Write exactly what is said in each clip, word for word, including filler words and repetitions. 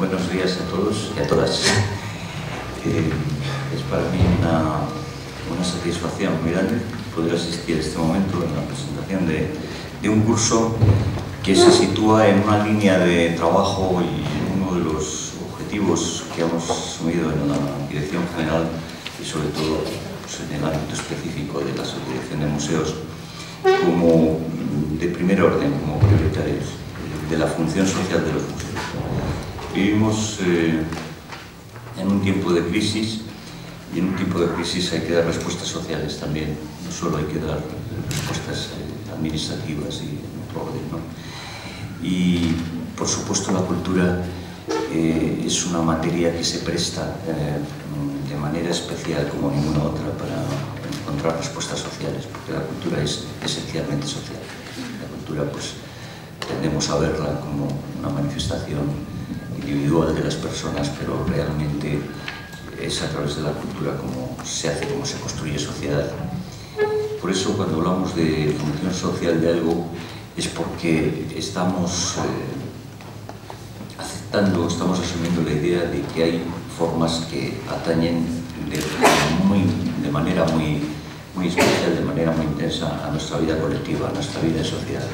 buenos días a todos y a todas. Eh, es para mí una, una satisfacción muy grande poder asistir a este momento en la presentación de, de un curso que se sitúa en una línea de trabajo y uno de los objetivos que hemos asumido en la Dirección General y sobre todo pues, en el ámbito específico de la Subdirección de Museos como de primer orden, como prioritarios de la función social de los museos. Vivimos eh, en un tiempo de crisis y en un tiempo de crisis hay que dar respuestas sociales también, no solo hay que dar respuestas eh, administrativas y en otro orden, ¿no? Y por supuesto la cultura eh, es una materia que se presta eh, de manera especial como ninguna otra para encontrar respuestas sociales, porque la cultura es esencialmente social. La cultura pues tendemos a verla como una manifestación individual de las personas, pero realmente es a través de la cultura como se hace, como se construye sociedad. Por eso cuando hablamos de función social de algo es porque estamos eh, aceptando, estamos asumiendo la idea de que hay formas que atañen de, muy, de manera muy, muy especial, de manera muy intensa a nuestra vida colectiva, a nuestra vida en sociedad.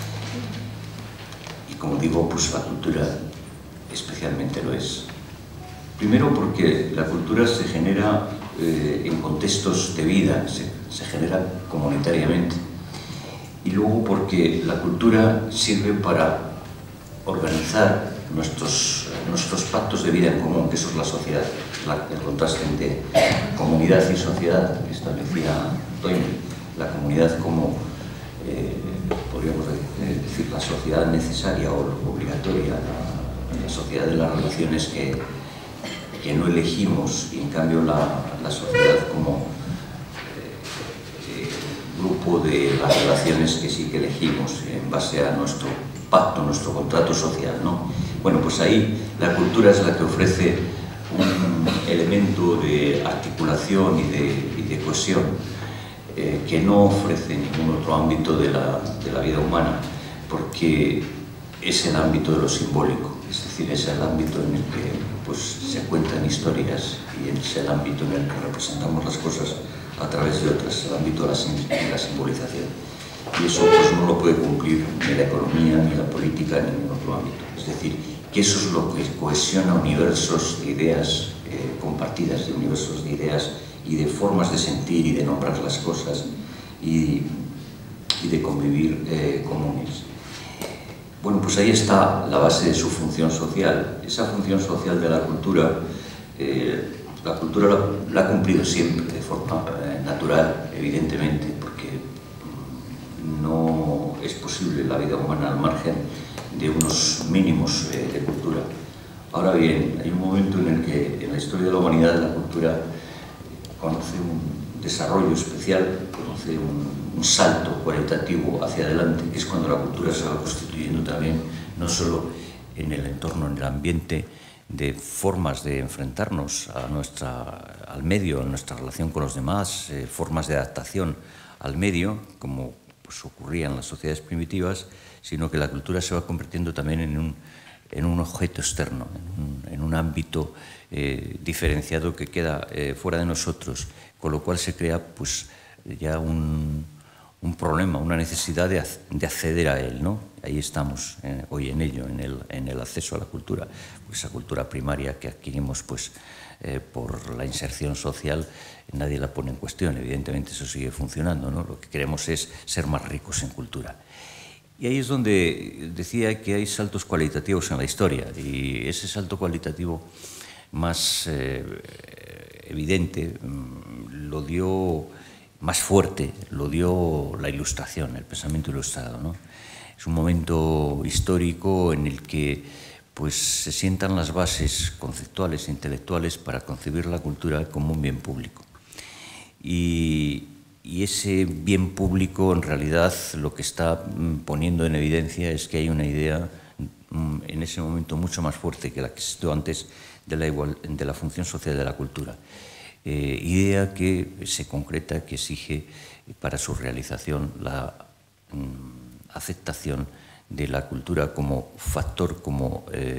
Como digo, pues la cultura especialmente lo es. Primero porque la cultura se genera eh, en contextos de vida, se, se genera comunitariamente. Y luego porque la cultura sirve para organizar nuestros, nuestros pactos de vida en común, que eso es la sociedad, la, el contraste entre comunidad y sociedad que establecía Toynbee, la comunidad como eh, podríamos decir, la sociedad necesaria o obligatoria, la, la sociedad de las relaciones que, que no elegimos, y en cambio la, la sociedad como eh, eh, grupo de las relaciones que sí que elegimos en base a nuestro pacto, nuestro contrato social, ¿no? Bueno, pues ahí la cultura es la que ofrece un elemento de articulación y de, y de cohesión Eh, que no ofrece ningún otro ámbito de la, de la vida humana, porque es el ámbito de lo simbólico, es decir, es el ámbito en el que pues, se cuentan historias y es el ámbito en el que representamos las cosas a través de otras, el ámbito de la, de la simbolización. Y eso pues, no lo puede cumplir ni la economía, ni la política, ni ningún otro ámbito. Es decir, que eso es lo que cohesiona universos de ideas eh, compartidas, de universos de ideas y de formas de sentir y de nombrar las cosas y, y de convivir eh, comunes. Bueno, pues ahí está la base de su función social. Esa función social de la cultura, eh, la cultura la, la ha cumplido siempre de forma eh, natural, evidentemente, porque no es posible la vida humana al margen de unos mínimos eh, de cultura. Ahora bien, hay un momento en el que en la historia de la humanidad la cultura conoce un desarrollo especial, conoce un, un salto cualitativo hacia adelante, que es cuando la cultura se va constituyendo también, no solo en el entorno, en el ambiente, de formas de enfrentarnos a nuestra, al medio, a nuestra relación con los demás, eh, formas de adaptación al medio, como pues, ocurría en las sociedades primitivas, sino que la cultura se va convirtiendo también en un, en un objeto externo, en un, en un ámbito Eh, diferenciado que queda eh, fuera de nosotros, con lo cual se crea pues, ya un, un problema, una necesidad de, de acceder a él, ¿no? Ahí estamos eh, hoy en ello, en el, en el acceso a la cultura, pues esa cultura primaria que adquirimos pues, eh, por la inserción social, nadie la pone en cuestión, evidentemente eso sigue funcionando, ¿no? Lo que queremos es ser más ricos en cultura. Y ahí es donde decía que hay saltos cualitativos en la historia, y ese salto cualitativo más eh, evidente, lo dio más fuerte, lo dio la Ilustración, el pensamiento ilustrado, ¿no? Es un momento histórico en el que pues, se sientan las bases conceptuales e intelectuales para concebir la cultura como un bien público. Y, y ese bien público, en realidad, lo que está poniendo en evidencia es que hay una idea en ese momento mucho más fuerte que la que existió antes de la, igual, de la función social de la cultura. Eh, idea que se concreta, que exige para su realización la mm, aceptación de la cultura como factor, como eh,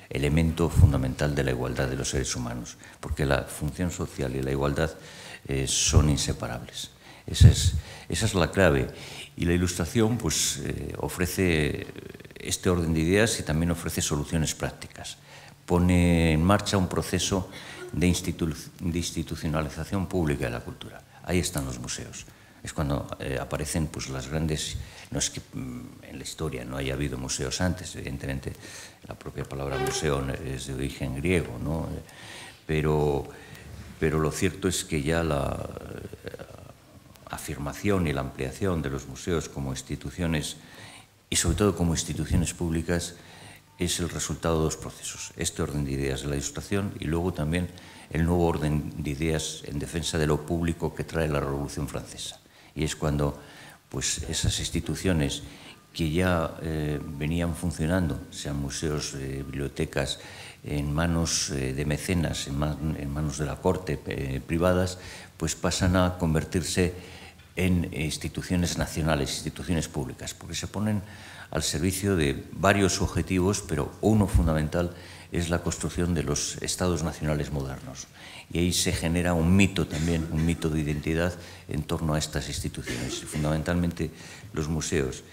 elemento fundamental de la igualdad de los seres humanos, porque la función social y la igualdad eh, son inseparables. Esa es, esa es la clave. Y la Ilustración pues, eh, ofrece este orden de ideas y también ofrece soluciones prácticas. Pone en marcha un proceso de, institu de institucionalización pública de la cultura. Ahí están los museos. Es cuando eh, aparecen pues, las grandes... No es que mm, en la historia no haya habido museos antes, evidentemente la propia palabra museo es de origen griego, ¿no? pero, pero lo cierto es que ya la eh, afirmación y la ampliación de los museos como instituciones y sobre todo como instituciones públicas es el resultado de dos procesos. Este orden de ideas de la Ilustración y luego también el nuevo orden de ideas en defensa de lo público que trae la Revolución Francesa. Y es cuando pues, esas instituciones que ya eh, venían funcionando, sean museos, eh, bibliotecas, en manos eh, de mecenas, en, man, en manos de la corte eh, privadas, pues pasan a convertirse en instituciones nacionales, instituciones públicas, porque se ponen al servicio de varios objetivos, pero uno fundamental es la construcción de los estados nacionales modernos. Y ahí se genera un mito también, un mito de identidad en torno a estas instituciones, y fundamentalmente los museos.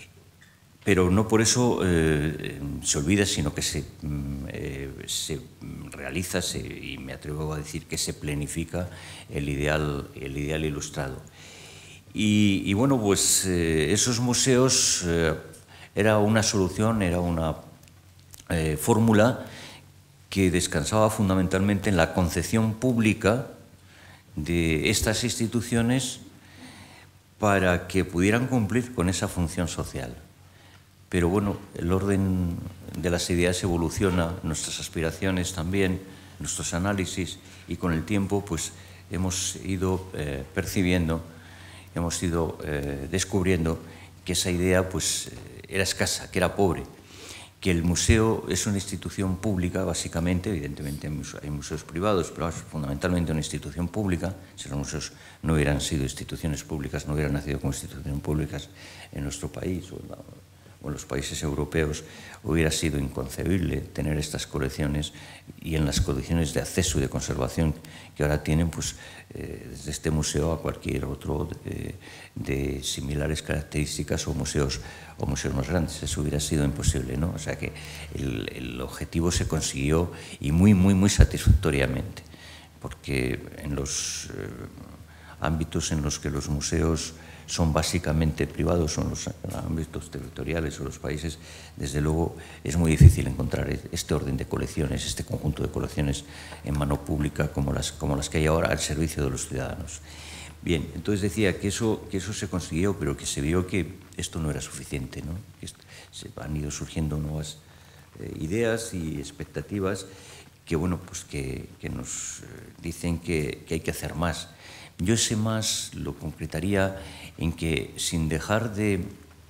Pero no por eso eh, se olvida, sino que se, eh, se realiza, se, y me atrevo a decir que se planifica el ideal, el ideal ilustrado. Y, y bueno, pues eh, esos museos eh, era una solución, era una eh, fórmula que descansaba fundamentalmente en la concepción pública de estas instituciones para que pudieran cumplir con esa función social. Pero bueno, el orden de las ideas evoluciona, nuestras aspiraciones también, nuestros análisis, y con el tiempo pues hemos ido eh, percibiendo, hemos ido eh, descubriendo que esa idea pues, era escasa, que era pobre, que el museo es una institución pública, básicamente, evidentemente hay museos privados, pero es fundamentalmente una institución pública. Si los museos no hubieran sido instituciones públicas, no hubieran nacido como instituciones públicas en nuestro país o en, la, o en los países europeos, hubiera sido inconcebible tener estas colecciones, y en las condiciones de acceso y de conservación que ahora tienen, pues eh, desde este museo a cualquier otro de, de similares características o museos, o museos más grandes. Eso hubiera sido imposible, ¿no? O sea que el, el objetivo se consiguió, y muy, muy, muy satisfactoriamente, porque en los eh, ámbitos en los que los museos son básicamente privados, son los ámbitos territoriales o los países, desde luego es muy difícil encontrar este orden de colecciones, este conjunto de colecciones en mano pública como las, como las que hay ahora al servicio de los ciudadanos. Bien, entonces decía que eso, que eso se consiguió, pero que se vio que esto no era suficiente, ¿no? Que se han ido surgiendo nuevas eh, ideas y expectativas que, bueno, pues que, que nos dicen que, que hay que hacer más. Yo ese más lo concretaría en que, sin dejar de,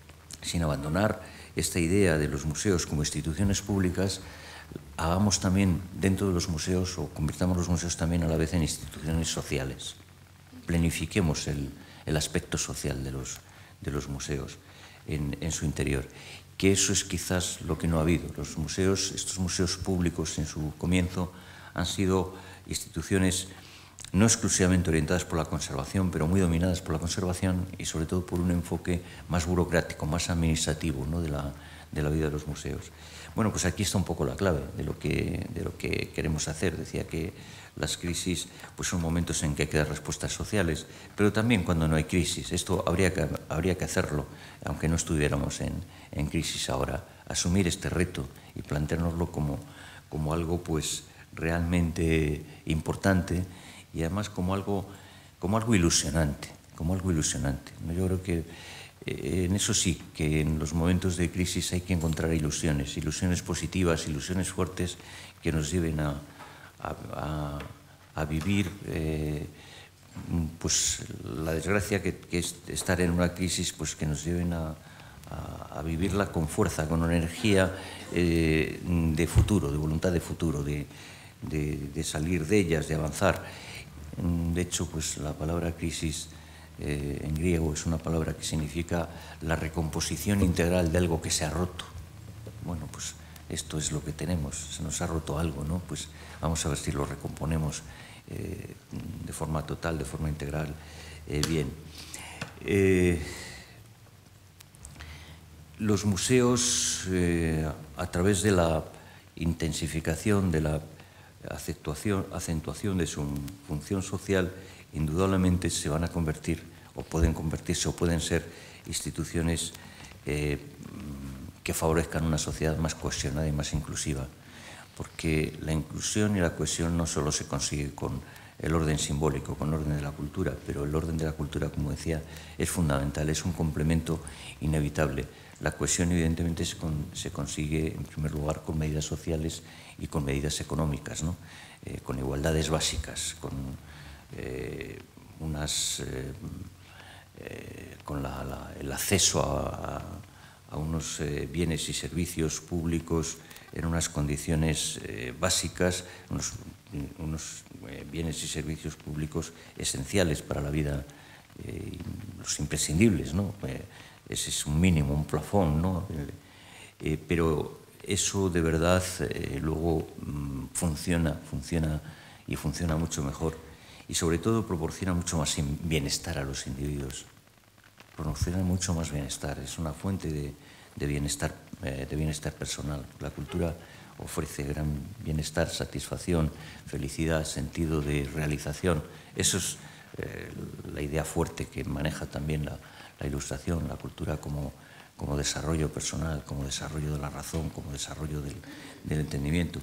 sin abandonar esta idea de los museos como instituciones públicas, hagamos también dentro de los museos, o convirtamos los museos también a la vez en instituciones sociales. Planifiquemos el, el aspecto social de los, de los museos en, en su interior, que eso es quizás lo que no ha habido. Los museos, estos museos públicos en su comienzo han sido instituciones no exclusivamente orientadas por la conservación, pero muy dominadas por la conservación y sobre todo por un enfoque más burocrático, más administrativo, ¿no? de, la, de la vida de los museos. Bueno, pues aquí está un poco la clave de lo que, de lo que queremos hacer. Decía que las crisis pues son momentos en que hay que dar respuestas sociales, pero también cuando no hay crisis. Esto habría que, habría que hacerlo, aunque no estuviéramos en, en crisis ahora. Asumir este reto y planteárnoslo como, como algo pues, realmente importante, y además como algo, como algo ilusionante, como algo ilusionante. Yo creo que eh, en eso sí, que en los momentos de crisis hay que encontrar ilusiones, ilusiones positivas, ilusiones fuertes que nos lleven a, a, a, a vivir eh, pues, la desgracia que, que es estar en una crisis, pues que nos lleven a, a, a vivirla con fuerza, con energía eh, de futuro, de voluntad de futuro, de, de, de salir de ellas, de avanzar. De hecho, pues la palabra crisis eh, en griego es una palabra que significa la recomposición integral de algo que se ha roto. Bueno, pues esto es lo que tenemos, se nos ha roto algo, ¿no? Pues vamos a ver si lo recomponemos eh, de forma total, de forma integral, eh, bien. Eh, los museos, eh, a través de la intensificación, de la acentuación, acentuación de su función social, indudablemente se van a convertir, o pueden convertirse, o pueden ser instituciones eh, que favorezcan una sociedad más cohesionada y más inclusiva. Porque la inclusión y la cohesión no solo se consigue con el orden simbólico, con el orden de la cultura, pero el orden de la cultura, como decía, es fundamental, es un complemento inevitable. La cohesión, evidentemente, se, con, se consigue, en primer lugar, con medidas sociales y con medidas económicas, ¿no? Eh, con igualdades básicas, con eh, unas... Eh, eh, con la, la, el acceso a, a, a unos eh, bienes y servicios públicos en unas condiciones eh, básicas, unos, unos eh, bienes y servicios públicos esenciales para la vida, eh, los imprescindibles, ¿no? Eh, ese es un mínimo, un plafón, ¿no? Eh, pero eso de verdad eh, luego mmm, funciona, funciona y funciona mucho mejor y sobre todo proporciona mucho más bienestar a los individuos, proporciona mucho más bienestar, es una fuente de, de, bienestar, eh, de bienestar personal. La cultura ofrece gran bienestar, satisfacción, felicidad, sentido de realización. Eso es eh, la idea fuerte que maneja también la, la ilustración, la cultura como, como desarrollo personal, como desarrollo de la razón, como desarrollo del, del entendimiento.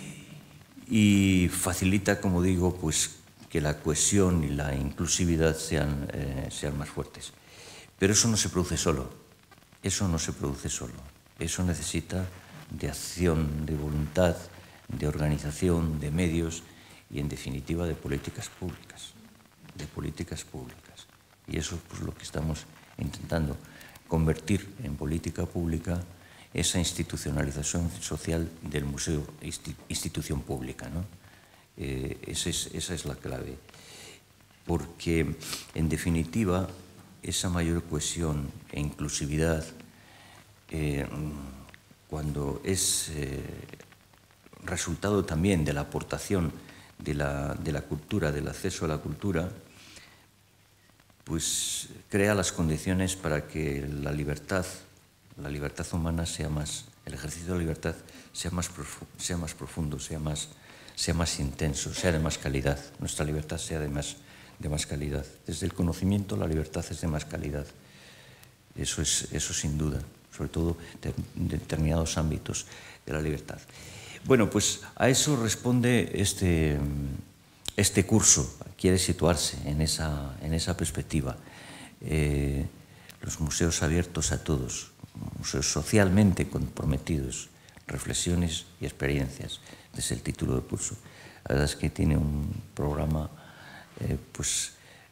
Y facilita, como digo, pues que la cohesión y la inclusividad sean, eh, sean más fuertes. Pero eso no se produce solo, eso no se produce solo. Eso necesita de acción, de voluntad, de organización, de medios y, en definitiva, de políticas públicas, de políticas públicas. Y eso es pues, lo que estamos intentando, convertir en política pública esa institucionalización social del museo, institución pública, ¿no? Eh, esa, es, esa es la clave, porque en definitiva esa mayor cohesión e inclusividad, eh, cuando es eh, resultado también de la aportación de la, de la cultura, del acceso a la cultura, pues crea las condiciones para que la libertad, la libertad humana sea más, el ejercicio de la libertad sea más, sea más profundo, sea más sea más intenso, sea de más calidad, nuestra libertad sea de más, de más calidad. Desde el conocimiento la libertad es de más calidad, eso, es, eso sin duda, sobre todo en de determinados ámbitos de la libertad. Bueno, pues a eso responde este, este curso, quiere situarse en esa, en esa perspectiva. Eh, los museos abiertos a todos, museos socialmente comprometidos, reflexiones y experiencias. Es el título del curso. La verdad es que tiene un programa eh, pues,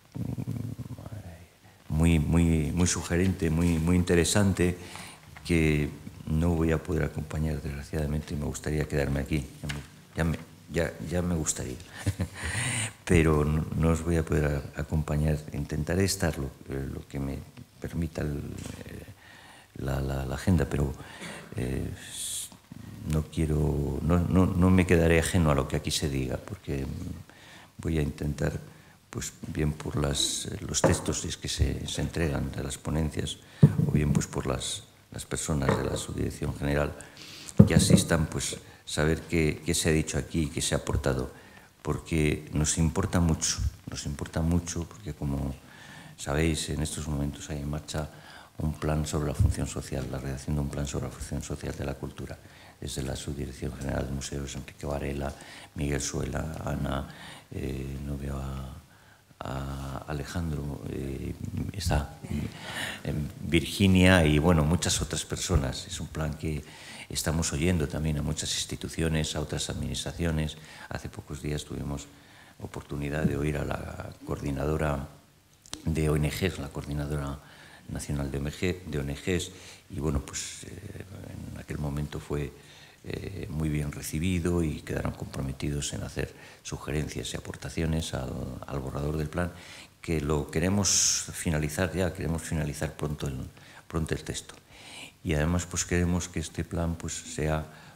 muy, muy, muy sugerente, muy, muy interesante, que no voy a poder acompañar, desgraciadamente, y me gustaría quedarme aquí. Ya me, ya, ya me gustaría. Pero no, no os voy a poder acompañar. Intentaré estar lo, eh, lo que me permita el, eh, la, la, la agenda, pero eh, no quiero, no, no, no me quedaré ajeno a lo que aquí se diga, porque voy a intentar, pues bien por las, los textos que se, se entregan de las ponencias, o bien pues por las, las personas de la subdirección general que asistan, pues saber qué, qué se ha dicho aquí y qué se ha aportado, porque nos importa mucho, nos importa mucho, porque como sabéis, en estos momentos hay en marcha un plan sobre la función social, la redacción de un plan sobre la función social de la cultura, desde la Subdirección General de Museos, Enrique Varela, Miguel Suela, Ana, eh, no veo a, a Alejandro, eh, está eh, Virginia y bueno, muchas otras personas. Es un plan que estamos oyendo también a muchas instituciones, a otras administraciones. Hace pocos días tuvimos oportunidad de oír a la coordinadora de O N Ges, la coordinadora nacional de O N Ges, y bueno, pues eh, en aquel momento fue eh, muy bien recibido y quedaron comprometidos en hacer sugerencias y aportaciones al, al borrador del plan, que lo queremos finalizar ya, queremos finalizar pronto el, pronto el texto. Y además pues queremos que este plan pues sea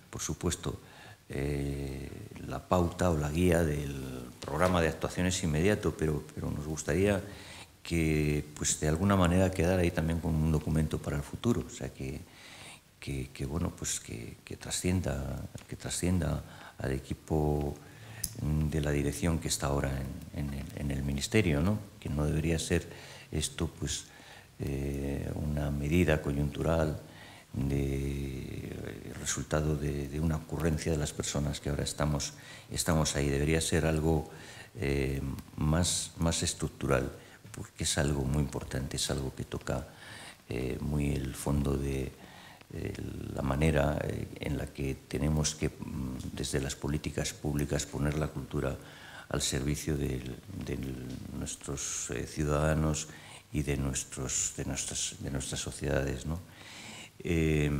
por supuesto, eh, la pauta o la guía del programa de actuaciones inmediato, pero, pero nos gustaría que pues, de alguna manera quedara ahí también como un documento para el futuro, o sea, que, que, que bueno, pues que, que, trascienda, que trascienda al equipo de la dirección que está ahora en, en, el, en el Ministerio, ¿no? Que no debería ser esto pues, eh, una medida coyuntural de resultado de, de una ocurrencia de las personas que ahora estamos, estamos ahí. Debería ser algo eh, más, más estructural, porque es algo muy importante, es algo que toca eh, muy el fondo de eh, la manera eh, en la que tenemos que, desde las políticas públicas, poner la cultura al servicio de, de nuestros eh, ciudadanos y de, nuestros, de, nuestras, de nuestras sociedades, ¿no? Eh,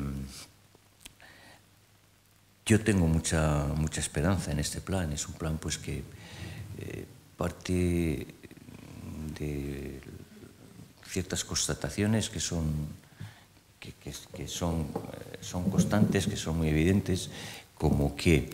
yo tengo mucha, mucha esperanza en este plan. Es un plan pues, que eh, parte de ciertas constataciones que son, que, que, que son, eh, son constantes, que son muy evidentes, como que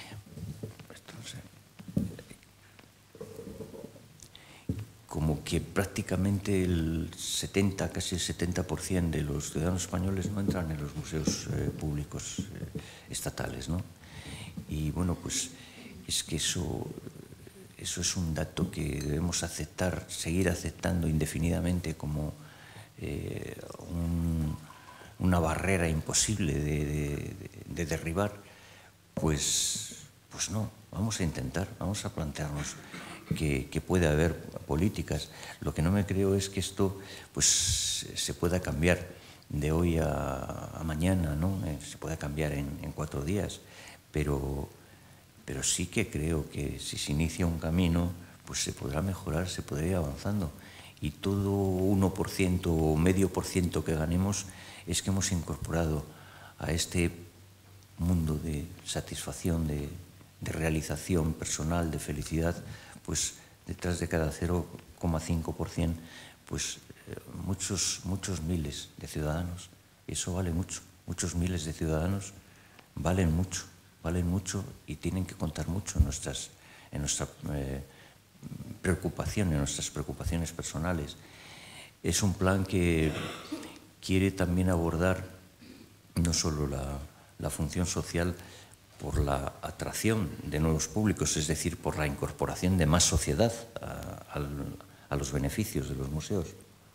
como que prácticamente el setenta, casi el setenta por ciento de los ciudadanos españoles no entran en los museos eh, públicos eh, estatales, ¿no? Y bueno, pues es que eso, eso es un dato que debemos aceptar, seguir aceptando indefinidamente como eh, un, una barrera imposible de, de, de derribar. Pues, pues no, vamos a intentar, vamos a plantearnos que, que puede haber políticas. Lo que no me creo es que esto pues, se pueda cambiar de hoy a, a mañana, ¿no? Eh, se pueda cambiar en, en cuatro días, pero, pero sí que creo que si se inicia un camino, pues se podrá mejorar, se podrá ir avanzando. Y todo uno por ciento o medio por ciento que ganemos es que hemos incorporado a este mundo de satisfacción, de, de realización personal, de felicidad, pues detrás de cada cero coma cinco por ciento, pues eh, muchos, muchos miles de ciudadanos. Eso vale mucho. Muchos miles de ciudadanos valen mucho, valen mucho y tienen que contar mucho en nuestras, en nuestra eh, preocupación, en nuestras preocupaciones personales. Es un plan que quiere también abordar no solo la la función social por la atracción de nuevos públicos, es decir, por la incorporación de más sociedad a, a, a los beneficios de los museos,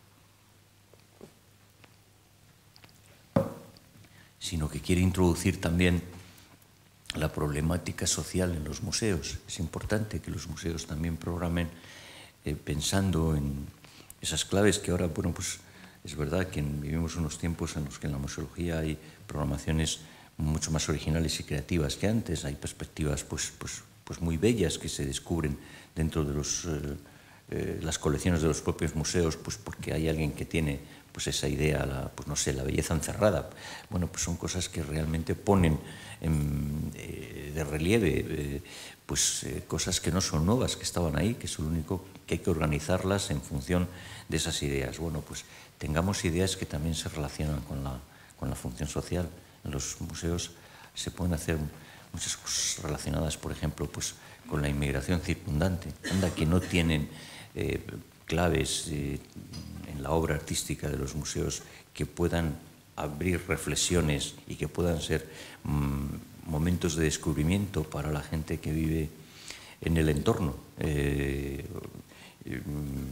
sino que quiere introducir también la problemática social en los museos. Es importante que los museos también programen eh, pensando en esas claves que ahora, bueno, pues es verdad que vivimos unos tiempos en los que en la museología hay programaciones mucho más originales y creativas que antes. Hay perspectivas pues, pues, pues muy bellas que se descubren dentro de los, eh, eh, las colecciones de los propios museos, pues porque hay alguien que tiene pues esa idea, la, pues no sé, la belleza encerrada. Bueno, pues son cosas que realmente ponen en, eh, de relieve eh, pues eh, cosas que no son nuevas, que estaban ahí, que es lo único que hay que organizarlas en función de esas ideas. Bueno, pues tengamos ideas que también se relacionan con la, con la función social. En los museos se pueden hacer muchas cosas relacionadas, por ejemplo, pues, con la inmigración circundante. Anda que no tienen eh, claves eh, en la obra artística de los museos que puedan abrir reflexiones y que puedan ser mmm, momentos de descubrimiento para la gente que vive en el entorno. Eh, eh,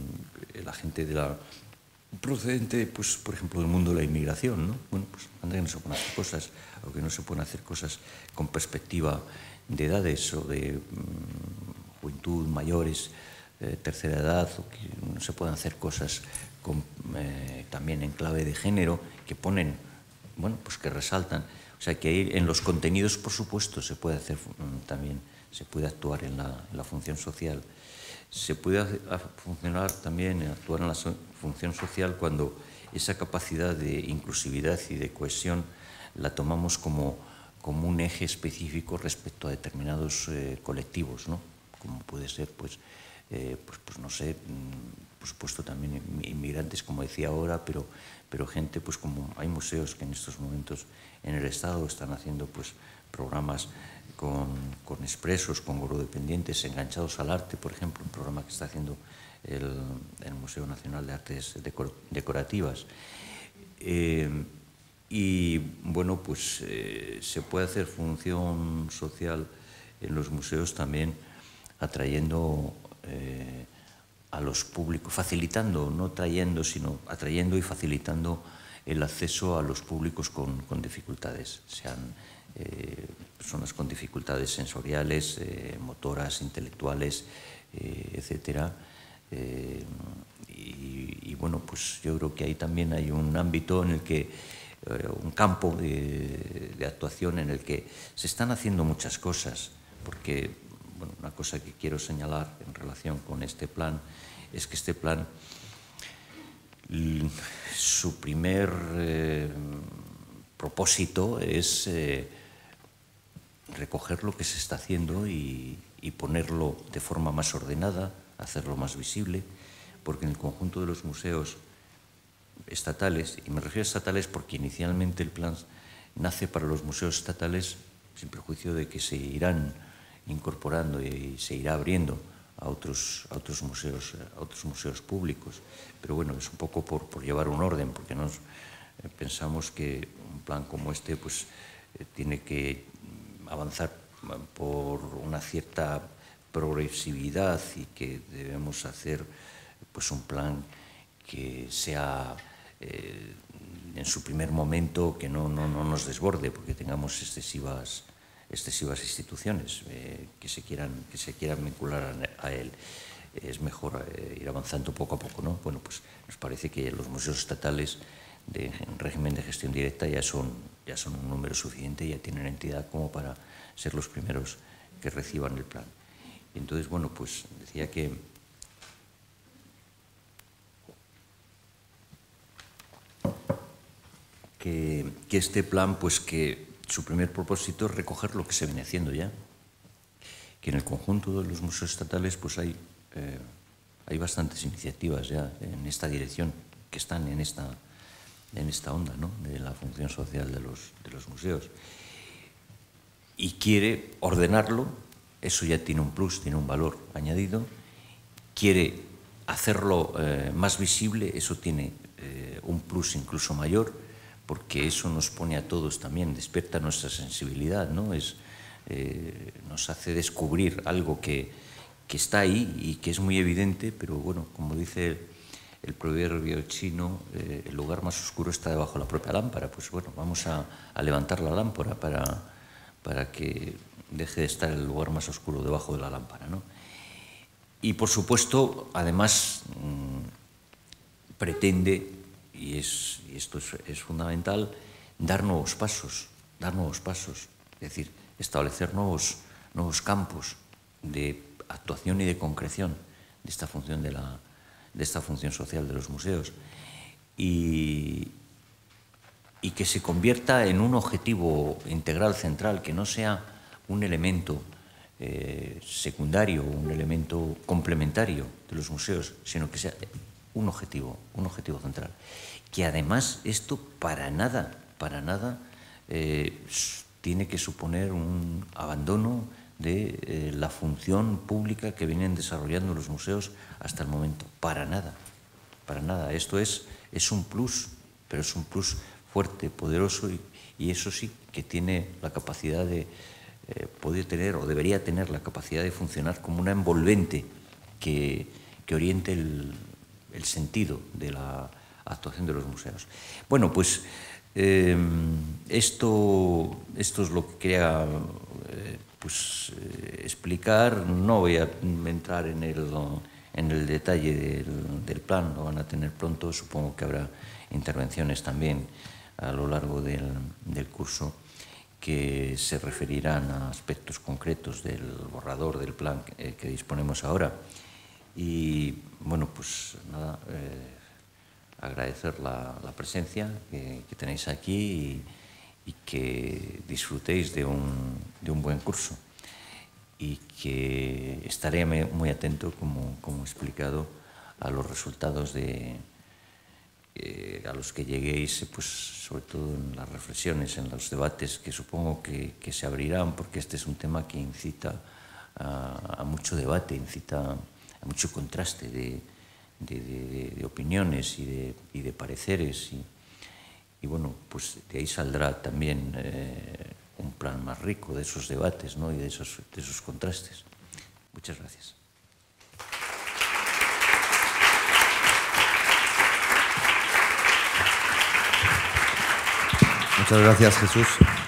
la gente de la... procedente, pues, por ejemplo, del mundo de la inmigración, ¿no? Bueno, pues anda que no se pueden hacer cosas, o que no se pueden hacer cosas con perspectiva de edades o de mmm, juventud, mayores, eh, tercera edad, o que no se pueden hacer cosas con, eh, también en clave de género, que ponen, bueno, pues que resaltan. O sea, que ahí en los contenidos, por supuesto, se puede hacer mmm, también, se puede actuar en la, en la función social. Se puede funcionar también, actuar en la función social cuando esa capacidad de inclusividad y de cohesión la tomamos como, como un eje específico respecto a determinados eh, colectivos, ¿no? Como puede ser, pues, eh, pues, pues no sé, por supuesto también inmigrantes, como decía ahora, pero, pero gente, pues como hay museos que en estos momentos en el Estado están haciendo pues programas con, con expresos, con gorodependientes, enganchados al arte, por ejemplo, un programa que está haciendo el, el Museo Nacional de Artes Decor, Decorativas. Eh, y bueno, pues eh, se puede hacer función social en los museos también atrayendo eh, a los públicos, facilitando, no trayendo, sino atrayendo y facilitando el acceso a los públicos con, con dificultades, sean eh, personas con dificultades sensoriales, eh, motoras, intelectuales, eh, etcétera. Eh, y, y bueno, pues yo creo que ahí también hay un ámbito en el que, eh, un campo de, de actuación en el que se están haciendo muchas cosas, porque bueno, una cosa que quiero señalar en relación con este plan es que este plan, su primer eh, propósito es eh, recoger lo que se está haciendo y, y ponerlo de forma más ordenada, hacerlo más visible, porque en el conjunto de los museos estatales, y me refiero a estatales porque inicialmente el plan nace para los museos estatales sin perjuicio de que se irán incorporando y se irá abriendo a otros, a otros, museos, a otros museos públicos. Pero bueno, es un poco por, por llevar un orden, porque nos, eh, pensamos que un plan como este pues, eh, tiene que avanzar por una cierta progresividad y que debemos hacer pues, un plan que sea eh, en su primer momento que no, no, no nos desborde, porque tengamos excesivas excesivas instituciones eh, que, se quieran, que se quieran vincular a, a él. Es mejor eh, ir avanzando poco a poco, ¿no? Bueno, pues nos parece que los museos estatales de en régimen de gestión directa ya son, ya son un número suficiente, ya tienen entidad como para ser los primeros que reciban el plan. Y entonces, bueno, pues decía que que, que este plan, pues que su primer propósito es recoger lo que se viene haciendo ya, que en el conjunto de los museos estatales pues hay, eh, hay bastantes iniciativas ya en esta dirección que están en esta, en esta onda, ¿no?, de la función social de los, de los museos. Y quiere ordenarlo, eso ya tiene un plus, tiene un valor añadido, quiere hacerlo eh, más visible, eso tiene eh, un plus incluso mayor, porque eso nos pone a todos también, despierta nuestra sensibilidad, ¿no? Es, eh, nos hace descubrir algo que, que está ahí y que es muy evidente, pero bueno, como dice el, el proverbio chino, eh, el lugar más oscuro está debajo de la propia lámpara. Pues bueno, vamos a, a levantar la lámpara para, para que deje de estar el lugar más oscuro debajo de la lámpara, ¿no? Y por supuesto, además, mmm, pretende, y, es, y esto es, es fundamental, dar nuevos pasos, dar nuevos pasos, es decir, establecer nuevos, nuevos campos de actuación y de concreción de esta función, de, la, de esta función social de los museos, y, y que se convierta en un objetivo integral central, que no sea un elemento eh, secundario, un elemento complementario de los museos, sino que sea un objetivo, un objetivo central. Que además esto para nada, para nada eh, tiene que suponer un abandono de eh, la función pública que vienen desarrollando los museos hasta el momento. Para nada, para nada. Esto es, es un plus, pero es un plus fuerte, poderoso y, y eso sí que tiene la capacidad de, eh, puede tener o debería tener la capacidad de funcionar como una envolvente que, que oriente el, el sentido de la actuación de los museos. Bueno, pues eh, esto, esto es lo que quería eh, pues, eh, explicar. No voy a entrar en el, en el detalle del, del plan, lo van a tener pronto. Supongo que habrá intervenciones también a lo largo del, del curso que se referirán a aspectos concretos del borrador del plan que, que disponemos ahora. Y bueno, pues nada, eh, agradecer la, la presencia que, que tenéis aquí y, y que disfrutéis de un, de un buen curso y que estaré muy atento, como, como he explicado, a los resultados de, eh, a los que lleguéis, pues sobre todo en las reflexiones, en los debates que supongo que, que se abrirán, porque este es un tema que incita a, a mucho debate, incita a mucho contraste de, de, de, de opiniones y de, y de pareceres, y, y bueno, pues de ahí saldrá también eh, un plan más rico de esos debates, ¿no? Y de esos, de esos contrastes. Muchas gracias. Muchas gracias, Jesús.